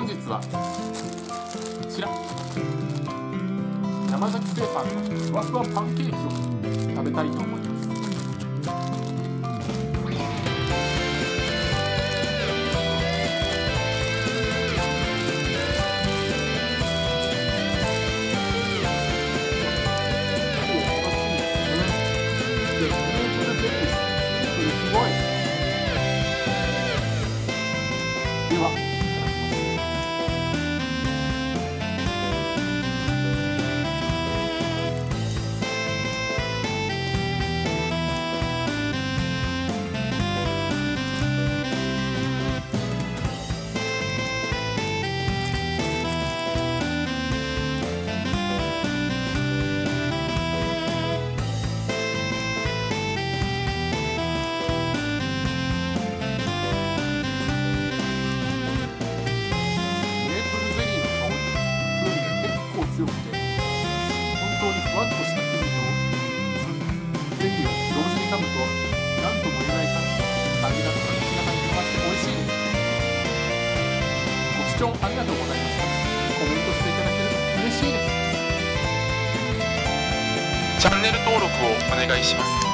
日はこちら山崎製パンのふわふわパンケーキを食べたいと思います。すごい。では、いただきます。強くて本当にふわっとした生地とゼリーを同時に噛むと何とも言えない感じが口の中に広がって美味しいです。ご視聴ありがとうございました。コメントしていただけると嬉しいです。 チャンネル登録をお願いします。